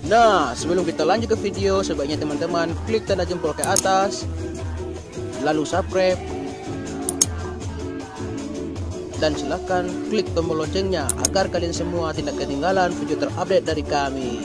Nah, sebelum kita lanjut ke video, sebaiknya teman-teman klik tanda jempol ke atas, lalu subscribe, dan silahkan klik tombol loncengnya agar kalian semua tidak ketinggalan video terupdate dari kami.